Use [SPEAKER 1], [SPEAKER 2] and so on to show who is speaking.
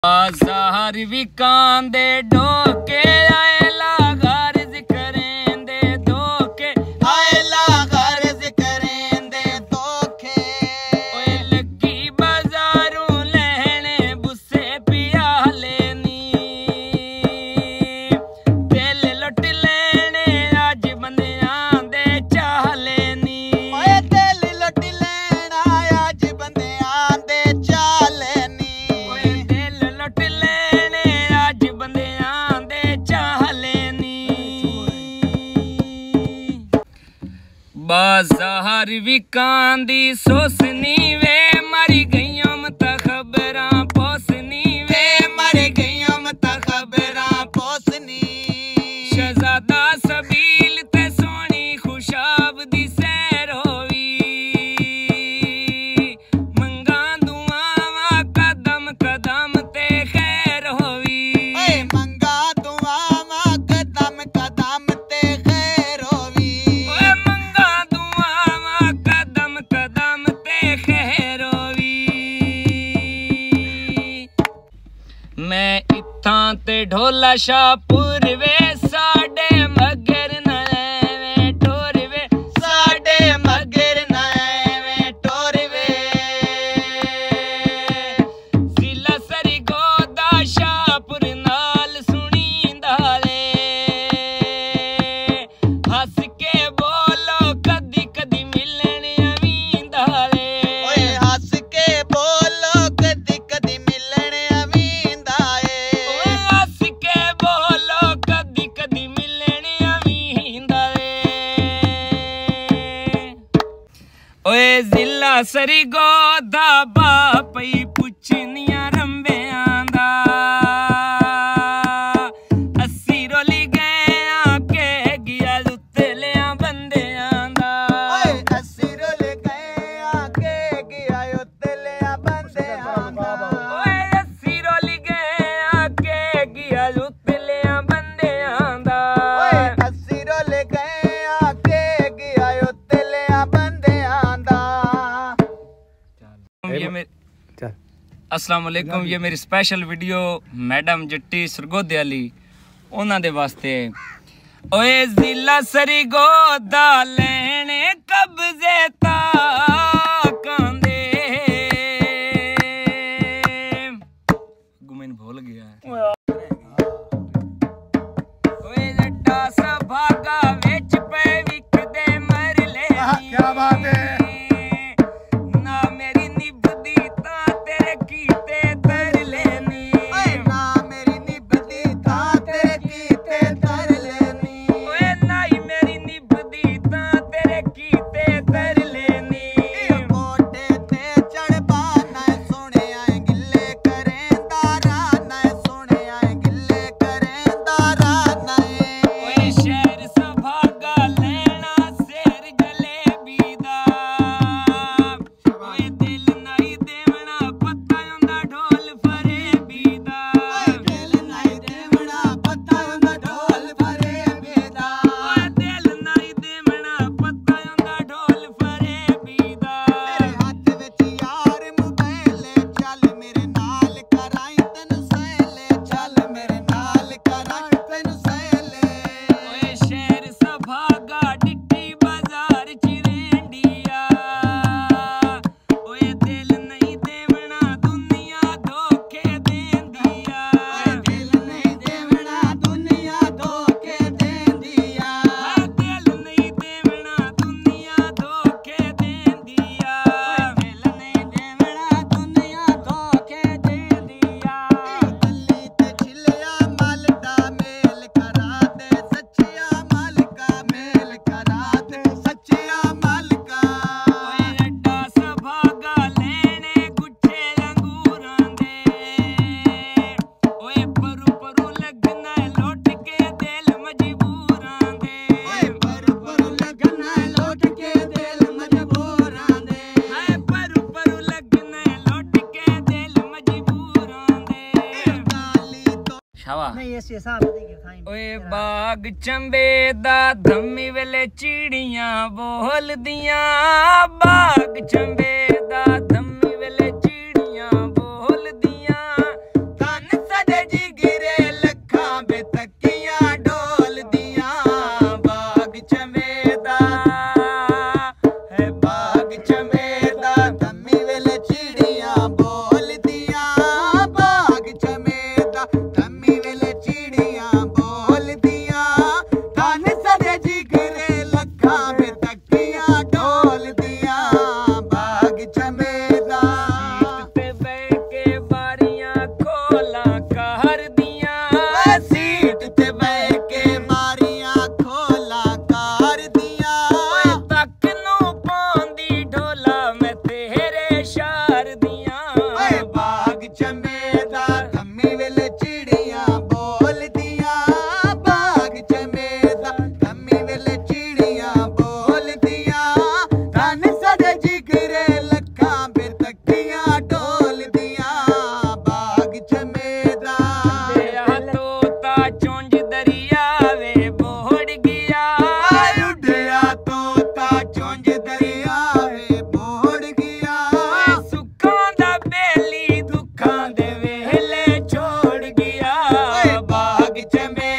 [SPEAKER 1] बाजार भी कांदे डोके आयला गर्ज करेंदे धोखे
[SPEAKER 2] आयला गर्ज करेंदे धोखे
[SPEAKER 1] ओए लगी बाजारों लहने बुस्से पिया लेनी दिल लुट लेने अज बंदियां दे चाह लेनी
[SPEAKER 2] ओए दिल लुट लेना अज बंदियां दे चाह लेनी
[SPEAKER 1] बाजार भी कांदी सोसनी वे मरी गईयों मत खबरां पोसनी
[SPEAKER 2] वे मर गईयों मत खबरां पोसनी
[SPEAKER 1] शहजादा सबील ते सोनी खुशाब दी सैर होवी मंगा दुआवां कदम कदम ते खैर होवी
[SPEAKER 2] ओए मंगा दुआवां कदम कदम ते खैर होवी
[SPEAKER 1] ओए मंगा दुआवां कदम कदम ते खैर होवी मैं इत्थां ते ढोला शाहपुर वे साडे मगर न एवें टोर वे
[SPEAKER 2] साडे मगर न एवें टोर वे
[SPEAKER 1] जिला सरगोदा शाहपुर नाल सुनींदा ले हस के बोलो कदी कदी मिलन अवींदा ले
[SPEAKER 2] ओए हस के बोलो कदी कदी मिलन अवींदा ए
[SPEAKER 1] ओए हस के बोलो कदी कदी मिलन अवींदा ले ओए जिला सरगोदा बापई पुछनियां रंबियां दा अस्सी रोली गया के गिया लुत्तलियां बंदियां दा
[SPEAKER 2] ओए अस्सी रुल गए आके गया उतलिया बंदियां दा
[SPEAKER 1] ओए अस्सी रोली गया के गिया लुत्तलियां बंदियां दा
[SPEAKER 2] ओए अस्सी रुल गए आके गया उतलिया बंदियां दा
[SPEAKER 1] अस्सलाम वालेकुम। ये मेरी स्पेशल वीडियो मैडम जट्टी सरगोदे वाली उन्हां दे वास्ते। ओए जिला सरगोदा लेने कब्जे ताकांदे गुमेन भूल गया है। ओए जट्टा सा भागा विच पे विकदे मर ले
[SPEAKER 2] क्या बात है
[SPEAKER 1] ना मेरी निभदी ता तेरे कीते तर लेनी
[SPEAKER 2] ओए ना मेरी निभदी था तेरे कीते तर लेनी
[SPEAKER 1] ओए नाई मेरी निभदी ता तेरे कीते तर लेनी
[SPEAKER 2] कोटे ते चढ़बा ना सोने आए गिल्ले करेंदा राना सोने आए गिल्ले करेंदा राना
[SPEAKER 1] ओए शहर सभागा लेना शेर जलेबी दा ओए दिल नहीं देवना पत्ता हुंदा ढोल फरेबी दा
[SPEAKER 2] दिल नहीं देवना पता हुंदा ढोल फरेबी दा
[SPEAKER 1] ओए दिल नहीं देवना पत्ता हुंदा ढोल फरेबी दा
[SPEAKER 2] तेरे हत्थ विच यार मोबाइल चल मेरे नाल कराई तैनू सहेले चल मेरे नाल कराई तैनू सहेले
[SPEAKER 1] ओए शहर सभागा डिट्टी बाजार च रेंडिया ओए दिल नहीं देवना दुनिया धोखे देंदिया
[SPEAKER 2] दिल नहीं देवना दुनिया धोखे देंदिया
[SPEAKER 1] दिल नहीं देवना दुनिया धोखे देंदिया
[SPEAKER 2] दिल नहीं देवना दुनिया धोखे देंदिया गली ते छिलिया मालका मेल करा दे सच्चिया मालका मेल करा दे सच्चिया मालका
[SPEAKER 1] ओए अड्डा सभागा लेने गुच्छे अंगूरां दे ओए परू परू लगना लौट के दिल मजबूरां दे
[SPEAKER 2] ओए पर लगना लौट के दिल मजबूरां दे
[SPEAKER 1] हाय परू परू लगना लौट के दिल मजबूरां दे
[SPEAKER 2] गाली तो
[SPEAKER 1] शावा
[SPEAKER 3] नहीं ऐसे हिसाब से देखिए खाई
[SPEAKER 1] ओए बाग चंबे दा धम्मी वेले चिड़ियां बोलदियां बाग चंबे दा धम्मी वेले चिड़ियां बोलदियां
[SPEAKER 2] तां ਵੇਲੇ ਚਿੜੀਆਂ ਬੋਲਦੀਆਂ ਬਾਗ ਚ ਮੇਰਾ ਕੰਮੀ ਵੇਲੇ ਚਿੜੀਆਂ ਬੋਲਦੀਆਂ ਧਨ ਸਾਡੇ ਜਿਗਰੇ ਲੱਖਾਂ ਬੇਤਕੀਆਂ ਡੋਲਦੀਆਂ ਬਾਗ ਚ ਮੇਰਾ
[SPEAKER 1] ਆ ਤੋਤਾ ਚੁੰਝ ਦਰਿਆ ਵੇ ਬੋੜ ਗਿਆ
[SPEAKER 2] ਉੱਡਿਆ ਤੋਤਾ ਚੁੰਝ ਦਰਿਆ ਵੇ ਬੋੜ ਗਿਆ
[SPEAKER 1] ਸੁੱਖਾਂ ਦਾ ਬੇਲੀ ਦੁੱਖਾਂ ਦੇ ਵੇਲੇ ਛੋੜ ਗਿਆ
[SPEAKER 2] ਬਾਗ ਚ